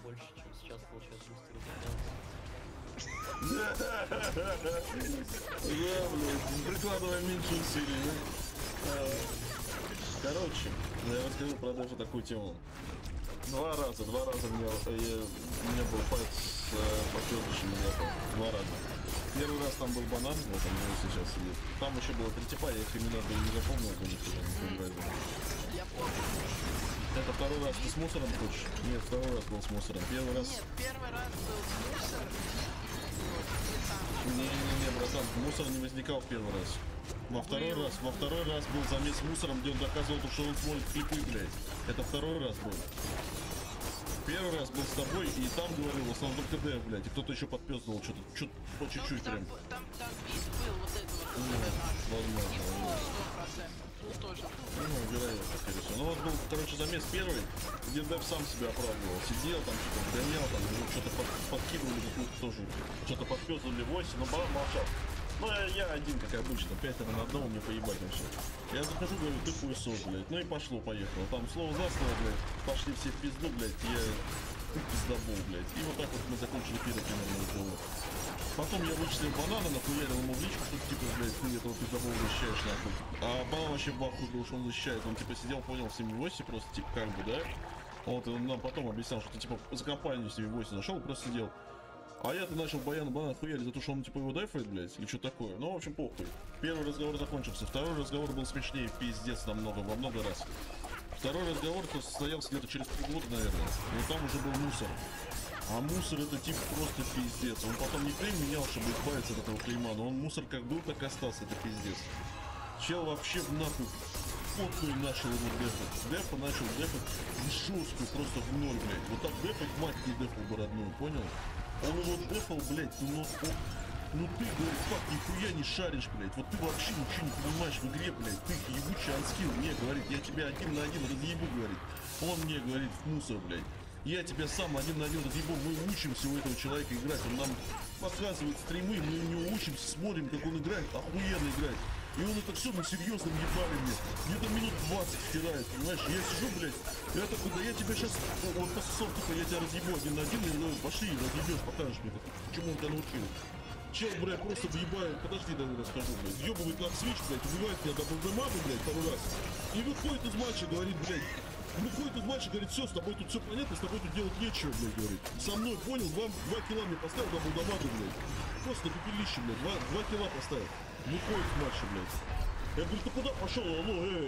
больше, чем сейчас получает бустеры. Да, блядь, прикладывая меньше усилий, да? Короче, я расскажу про даже такую тему. Два раза у меня был файт с подпёрдышами, два раза. Первый раз там был банан, вот он у него сейчас сидит. Там еще было три типа, я их имена не запомнил, конечно, не помню. Я помню. Это второй раз ты с мусором хочешь? Нет, второй раз был с мусором. Первый раз... Нет, первый раз был с мусором. Не, братан, мусор не возникал в первый раз. Во второй раз был замес с мусором, где он доказывал, что он смотрит клипы, блядь. Это второй раз был. Первый раз был с тобой, и там говорил, в основном только ДФ, блядь, и кто-то еще подпёздывал что-то по чуть-чуть прям. Там бит был вот это вот. Возможно. 100%. Тут тоже. Ну, вероятно, скорее всего. Ну вот был, короче, замес первый, где ДФ сам себя оправдывал. Сидел там, что-то гонял, там, что-то подкидывали, какую-то тоже, что-то подпёздывали 8, но балан молчал. Ну, я один, как обычно, 5 на одного, мне поебать на все. Я захожу, говорю, ты хуесос, блядь. Ну и пошло-поехало. Там слово за слово, блядь, пошли все в пизду, блядь, я пиздобол, блядь. И вот так вот мы закончили первый примерно разговор. Потом я вычислил банана, нахуярил ему в личку, что типа, блядь, ты этого пиздобола защищаешь, нахуй. А банан вообще в ахуе был, что он защищает. Он типа сидел, понял, в 7-8 просто, типа, как бы, да? Вот, и он нам потом объяснял, что ты типа за компанию 7-8 зашел, просто сидел. А я-то начал банана хуярить за то, что он типа его дайфает, блядь, или что такое. Ну, в общем, похуй. Первый разговор закончился. Второй разговор был смешнее, пиздец, намного, во много раз. Второй разговор состоялся где-то через 3 года, наверное. И там уже был мусор. А мусор это типа просто пиздец. Он потом не клейм менял, чтобы избавиться от этого клейма, но он мусор как был, так и остался, это пиздец. Чел вообще в нахуй потную начал его дефать. Дефа начал дефать жесткую, просто в ноль, блядь. Вот так дефать мать не дефал бы родную, понял? Он его дефал, блядь, ну ты, говорит, фак, нихуя не шаришь, блядь. Вот ты вообще ничего не понимаешь в игре, блядь. Ты ебучий анскилл. Мне, говорит, я тебя 1 на 1 разъебу, говорит. Он мне, говорит, в мусор, блядь. Я тебя сам 1 на 1 разъебу. Мы учимся у этого человека играть. Он нам показывает стримы, мы у него учимся, смотрим, как он играет. Охуенно играет. И он это все на серьезном ебали мне. Где-то минут 20 стирает, понимаешь? Я сижу, блядь, я такой, да я тебя сейчас, вот пососал, типа, я тебя разъебу 1 на 1, и ну, пошли, разъебешь, покажешь мне, чему он тебя научил. Чел, блядь, просто въебает, подожди, дай расскажу, блядь, въебывает как свич, блядь, убивает меня даблдемагу, блядь, второй раз. И выходит из матча, говорит, блядь, выходит из матча, говорит, все, с тобой тут все понятно, с тобой тут делать нечего, блядь, говорит. Со мной, понял, 2 килла мне поставил даблдемагу, блядь. Просто на пепелище, блядь, 2 килла поставил. Выходит в матче, блядь. Я говорю, ты куда пошел? Алло,